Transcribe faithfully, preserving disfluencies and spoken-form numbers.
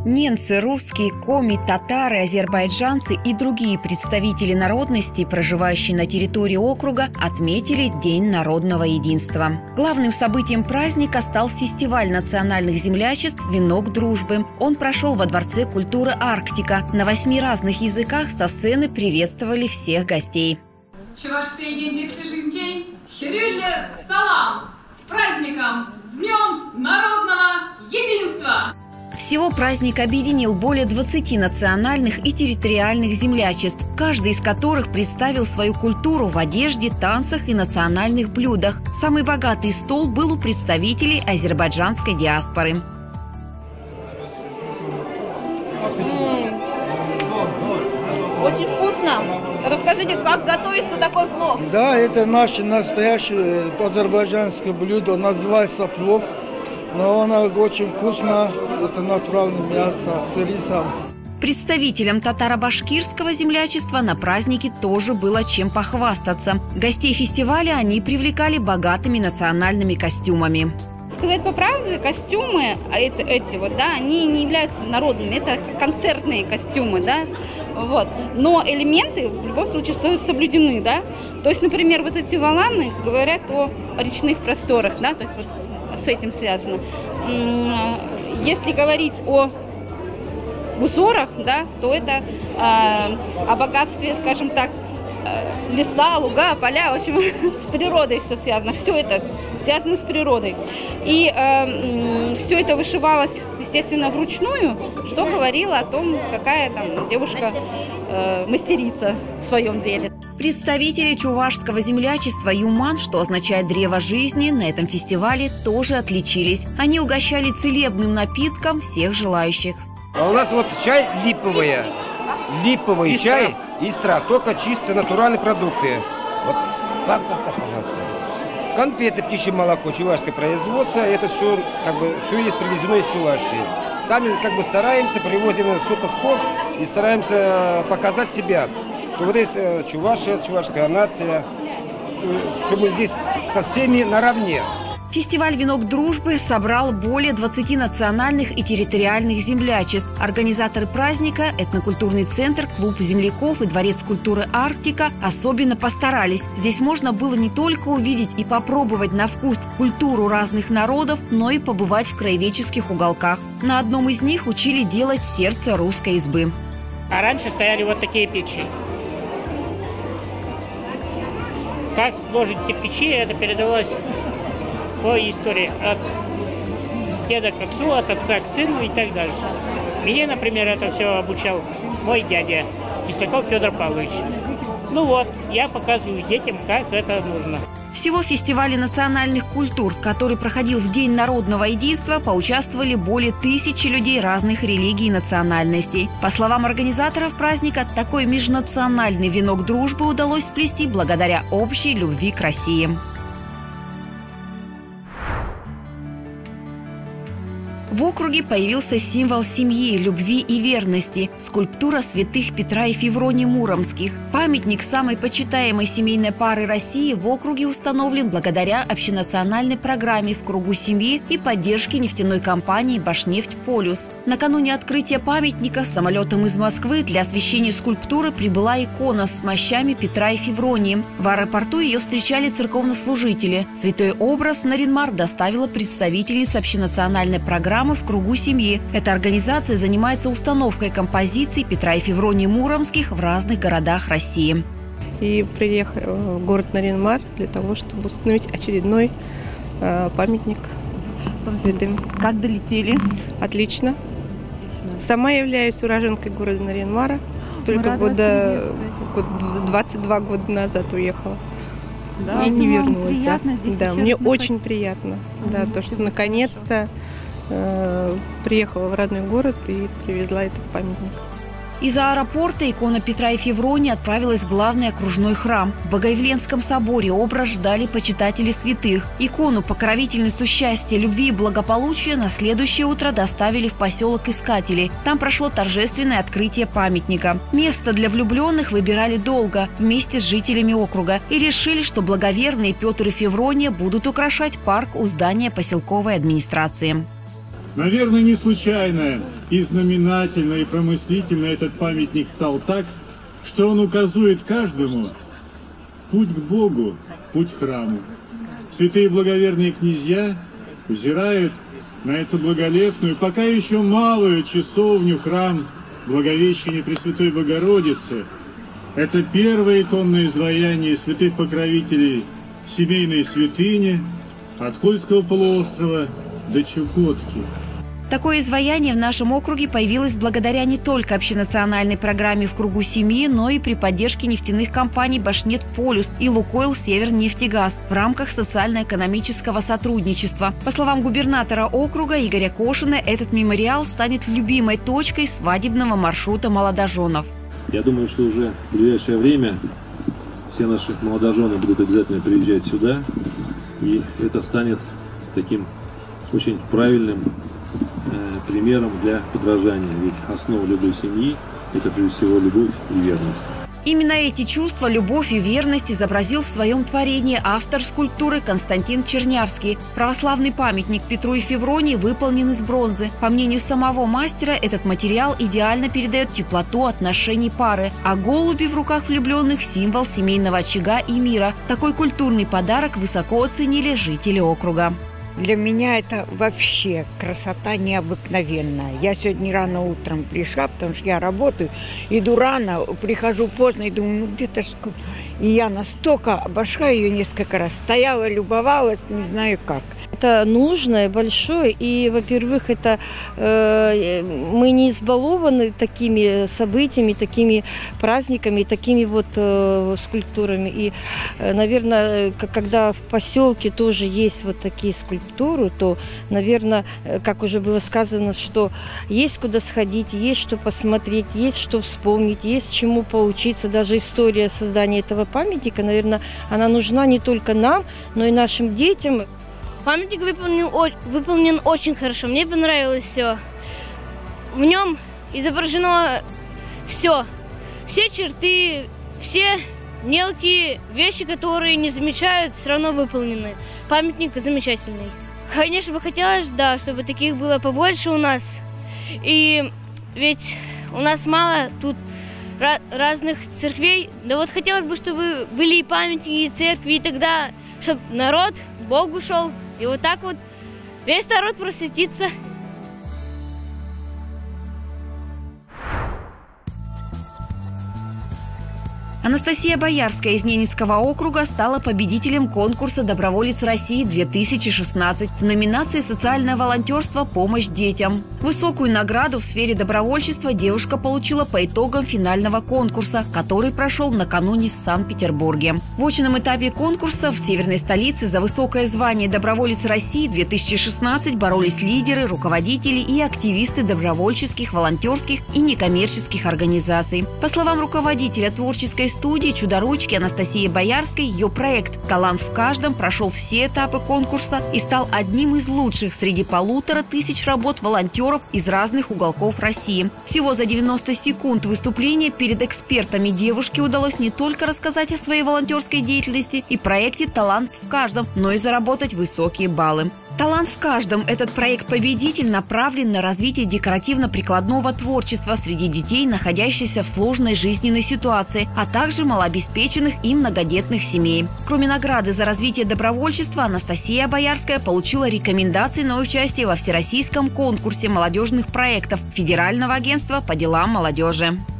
Ненцы, русские, коми, татары, азербайджанцы и другие представители народностей, проживающие на территории округа, отметили День народного единства. Главным событием праздника стал фестиваль национальных землячеств «Венок дружбы». Он прошел во Дворце культуры «Арктика». На восьми разных языках со сцены приветствовали всех гостей. Чувашский день, хирюлья салам! С праздником! С Днем народного единства! Всего праздник объединил более двадцати национальных и территориальных землячеств, каждый из которых представил свою культуру в одежде, танцах и национальных блюдах. Самый богатый стол был у представителей азербайджанской диаспоры. Очень вкусно. Расскажите, как готовится такой плов? Да, это наше настоящее азербайджанское блюдо, называется плов. Но оно очень вкусно, это натуральное мясо с рисом. Представителям татаро-башкирского землячества на празднике тоже было чем похвастаться. Гостей фестиваля они привлекали богатыми национальными костюмами. Сказать по правде, костюмы эти, эти вот, да, они не являются народными, это концертные костюмы, да, вот. Но элементы в любом случае соблюдены, да. То есть, например, вот эти воланы говорят о речных просторах, да, то есть вот с этим связано. Если говорить о узорах, да, то это э, о богатстве, скажем так, э, леса, луга, поля, в общем, с природой все связано. Все это связано с природой. И э, все это вышивалось, естественно, вручную, что говорило о том, какая там девушка э, мастерица в своем деле. Представители чувашского землячества «Юман», что означает «древо жизни», на этом фестивале тоже отличились. Они угощали целебным напитком всех желающих. А у нас вот чай липовый, липовый и чай из трав, только чисто натуральные продукты. Вот, пожалуйста. Конфеты, птичье молоко, чувашское производство, это все как бы все есть привезено из Чувашии. Сами как бы стараемся, привозим с отпусков и стараемся показать себя, что вот есть Чувашия, чувашская нация, что мы здесь со всеми наравне. Фестиваль «Венок дружбы» собрал более двадцати национальных и территориальных землячеств. Организаторы праздника, этнокультурный центр, клуб земляков и Дворец культуры «Арктика» особенно постарались. Здесь можно было не только увидеть и попробовать на вкус культуру разных народов, но и побывать в краеведческих уголках. На одном из них учили делать сердце русской избы. А раньше стояли вот такие печи. Как ложить эти печи, это передавалось по истории от деда к отцу, от отца к сыну и так дальше. Меня, например, это все обучал мой дядя Кисляков Федор Павлович. Ну вот, я показываю детям, как это нужно. Всего в фестивале национальных культур, который проходил в День народного единства, поучаствовали более тысячи людей разных религий и национальностей. По словам организаторов праздника, такой межнациональный венок дружбы удалось сплести благодаря общей любви к России. В округе появился символ семьи, любви и верности – скульптура святых Петра и Февронии Муромских. Памятник самой почитаемой семейной пары России в округе установлен благодаря общенациональной программе в кругу семьи и поддержке нефтяной компании «Башнефть Полюс». Накануне открытия памятника самолетом из Москвы для освящения скульптуры прибыла икона с мощами Петра и Февронии. В аэропорту ее встречали церковнослужители. Святой образ в Нарьян-Мар доставила представительница общенациональной программы в кругу семьи. Эта организация занимается установкой композиций Петра и Февронии Муромских в разных городах России. И приехал в город Нарьян-Мар для того, чтобы установить очередной э, памятник святым. Как долетели? Отлично. Отлично. Сама являюсь уроженкой города Нарьян-Мара. Только года, год, двадцать два года назад уехала. Да, и не вернулась. Приятно да, здесь да мне находиться. очень приятно. Mm-hmm. Да, то, что наконец-то э, приехала в родной город и привезла этот памятник. Из аэропорта икона Петра и Февронии отправилась в главный окружной храм. В Богоявленском соборе образ ждали почитатели святых. Икону, покровительницу счастья, любви и благополучия, на следующее утро доставили в поселок Искателей. Там прошло торжественное открытие памятника. Место для влюбленных выбирали долго, вместе с жителями округа, и решили, что благоверные Петр и Феврония будут украшать парк у здания поселковой администрации. Наверное, не случайно и знаменательно, и промыслительно этот памятник стал так, что он указывает каждому путь к Богу, путь к храму. Святые благоверные князья взирают на эту благолепную, пока еще малую часовню, храм Благовещения Пресвятой Богородицы. Это первое иконное изваяние святых покровителей семейной святыни от Кольского полуострова до Чукотки. Такое изваяние в нашем округе появилось благодаря не только общенациональной программе «В кругу семьи», но и при поддержке нефтяных компаний «Башнефть Полюс» и «Лукойл Севернефтегаз» в рамках социально-экономического сотрудничества. По словам губернатора округа Игоря Кошина, этот мемориал станет любимой точкой свадебного маршрута молодоженов. Я думаю, что уже в ближайшее время все наши молодожены будут обязательно приезжать сюда, и это станет таким очень правильным примером для подражания. Ведь основа любой семьи – это прежде всего любовь и верность. Именно эти чувства, любовь и верность изобразил в своем творении автор скульптуры Константин Чернявский. Православный памятник Петру и Февронии выполнен из бронзы. По мнению самого мастера, этот материал идеально передает теплоту отношений пары, а голуби в руках влюбленных – символ семейного очага и мира. Такой культурный подарок высоко оценили жители округа. Для меня это вообще красота необыкновенная. Я сегодня рано утром пришла, потому что я работаю, иду рано, прихожу поздно и думаю, ну где-то ж... И я настолько обошла ее несколько раз, стояла, любовалась, не знаю как. Это нужное, большое, и, во-первых, это э, мы не избалованы такими событиями, такими праздниками, такими вот э, скульптурами. И, э, наверное, когда в поселке тоже есть вот такие скульптуры, то, наверное, как уже было сказано, что есть куда сходить, есть что посмотреть, есть что вспомнить, есть чему поучиться. Даже история создания этого памятника, наверное, она нужна не только нам, но и нашим детям. Памятник выполнен, выполнен очень хорошо, мне понравилось все. В нем изображено все, все черты, все мелкие вещи, которые не замечают, все равно выполнены. Памятник замечательный. Конечно, бы хотелось, да, чтобы таких было побольше у нас. И ведь у нас мало тут разных церквей. Да вот хотелось бы, чтобы были и памятники, и церкви, и тогда, чтобы народ к Богу шел. И вот так вот весь народ просветится. Анастасия Боярская из Ненецкого округа стала победителем конкурса «Доброволец России-две тысячи шестнадцать» в номинации «Социальное волонтерство. Помощь детям». Высокую награду в сфере добровольчества девушка получила по итогам финального конкурса, который прошел накануне в Санкт-Петербурге. В очном этапе конкурса в северной столице за высокое звание «Доброволец России-две тысячи шестнадцать» боролись лидеры, руководители и активисты добровольческих, волонтерских и некоммерческих организаций. По словам руководителя творческой студии «Чудо-ручки» Анастасии Боярской, ее проект «Талант в каждом» прошел все этапы конкурса и стал одним из лучших среди полутора тысяч работ волонтеров из разных уголков России. Всего за девяносто секунд выступления перед экспертами девушке удалось не только рассказать о своей волонтерской деятельности и проекте «Талант в каждом», но и заработать высокие баллы. «Талант в каждом» – этот проект-победитель направлен на развитие декоративно-прикладного творчества среди детей, находящихся в сложной жизненной ситуации, а также малообеспеченных и многодетных семей. Кроме награды за развитие добровольчества, Анастасия Боярская получила рекомендации на участие во всероссийском конкурсе молодежных проектов Федерального агентства по делам молодежи.